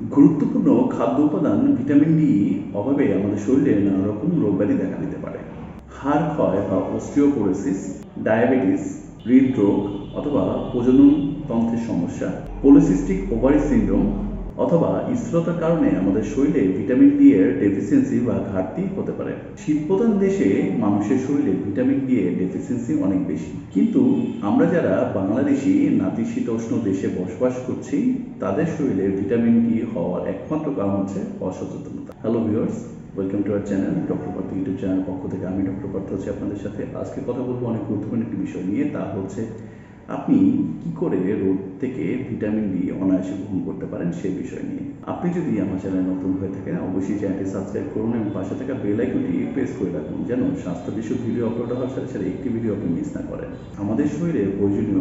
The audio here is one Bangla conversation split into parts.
গুরুত্বপূর্ণ খাদ্য উপাদান ভিটামিন ডি অভাবে আমাদের শরীরে নানা রকম রোগব্যাধি দেখা দিতে পারে। হাড় ক্ষয় বা অস্টিওপোরোসিস, ডায়াবেটিস, হৃদরোগ অথবা প্রজনন তন্ত্রের সমস্যা, পলিসিস্টিক ওভারি সিনড্রোম অথবা স্থূলতার কারণে আমাদের শরীরে ভিটামিন ডি এর ডেফিসিয়েন্সি বা ঘাটতি হতে পারে। শীতপ্রধান দেশে মানুষের শরীরে ভিটামিন ডি এর ডেফিসিয়েন্সি অনেক বেশি, কিন্তু আমরা যারা বাংলাদেশি নাতিশীতোষ্ণ দেশে বসবাস করছি তাদের শরীরে ভিটামিন ডি হওয়ার একমাত্র কারণ হচ্ছে অসচেতনতা। Hello viewers, welcome to our channel doctor Partha YouTube channel পক্ষ থেকে আমি ডক্টর পার্থ আছি আপনাদের সাথে। আজকে কথা বলবো অনেক গুরুত্বপূর্ণ একটি বিষয় নিয়ে, তা হচ্ছে আপনি কি করে রোদ থেকে ভিটামিন ডি অনায়াসে গ্রহণ করতে পারেন সেই বিষয় নিয়ে। আপনি যদি আমার চ্যানেল নতুন হয়ে থাকেন অবশ্যই চ্যানেলটি সাবস্ক্রাইব করুন এবং পাশে থাকা বেল আইকনটি প্রেস করে রাখুন যেন স্বাস্থ্য বিষয়ক ভিডিও আপলোড হওয়ার সাথে সাথে একটি ভিডিও আপনি মিস না করেন। আমাদের শরীরে প্রয়োজনীয়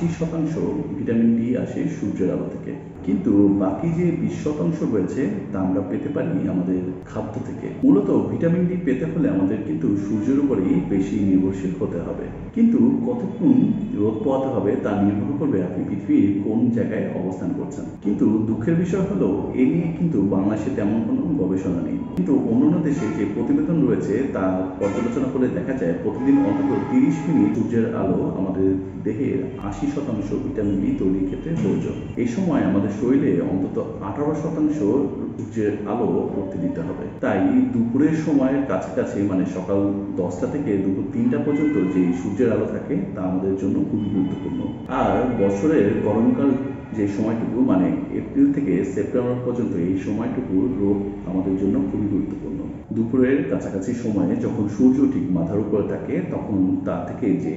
80% ভিটামিন ডি আসে সূর্যের আলো থেকে, কিন্তু বাকি যে 20% রয়েছে তা আমরা পেতে পারি আমাদের খাদ্য থেকে। মূলত ভিটামিন ডি পেতে হলে আমাদের কিন্তু সূর্যের উপরেই বেশি নির্ভরশীল হতে হবে, কিন্তু কতক্ষণ রোদ পোহাতে হবে তা নির্ভর করবে আপনি পৃথিবীর কোন জায়গায় অবস্থান করছেন। কিন্তু দুঃখের বিষয় হলো এ নিয়ে কিন্তু বাংলাদেশে তেমন কোনো গবেষণা নেই, কিন্তু অন্যান্য দেশে যে প্রতিবেদন রয়েছে তা পর্যালোচনা করে দেখা যায় প্রতিদিন অন্তত 30 মিনিট সূর্যের আলো আমাদের দেহের 80% ভিটামিন ডি তৈরির ক্ষেত্রে প্রয়োজন। এই সময় আমাদের শরীরে অন্তত 18% সূর্যের আলো পড়তে দিতে হবে। তাই দুপুরের সময়ের কাছাকাছি মানে সকাল 10টা থেকে দুপুর 3টা পর্যন্ত যে সূর্যের আলো থাকে তা আমাদের জন্য খুবই গুরুত্বপূর্ণ। আর বছরের গরমকাল যে সময়টুকু মানে এপ্রিল থেকে সেপ্টেম্বর পর্যন্ত এই সময়টুকু রোদ আমাদের জন্য খুবই গুরুত্বপূর্ণ। দুপুরের কাছাকাছি সময়ে যখন সূর্য ঠিক মাথার উপরে থাকে তখন তা থেকে যে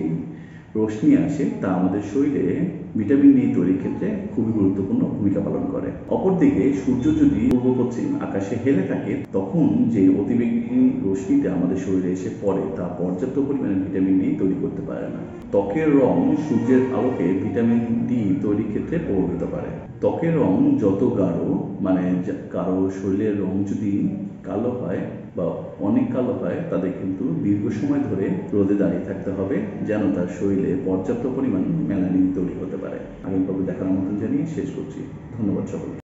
রশ্মি আসে তা আমাদের শরীরে ভিটামিন ডি তৈরির ক্ষেত্রে খুবই গুরুত্বপূর্ণ ভূমিকা পালন করে। অপরদিকে সূর্য যদি পূর্ব পশ্চিম আকাশে হেলে থাকে তখন যে অতিবেগুনি রশ্মিটা আমাদের শরীরে এসে পড়ে তা পর্যাপ্ত পরিমাণে ভিটামিন ডি তৈরি করতে পারে না। ত্বকের রং সূর্যের আলোকে ভিটামিন ডি তৈরির ক্ষেত্রে প্রভাবিত করে। ত্বকের রং যত গাঢ় মানে কারো শরীরের রং যদি কালো হয় বা অনেক কালো হয় তাদের কিন্তু দীর্ঘ সময় ধরে রোদে দাঁড়িয়ে থাকতে হবে যেন তার শরীরে পর্যাপ্ত পরিমাণ মেলানিন তৈরি হতে পারে। আগামী পর্বে দেখার মতন জানিয়ে শেষ করছি। ধন্যবাদ সকলকে।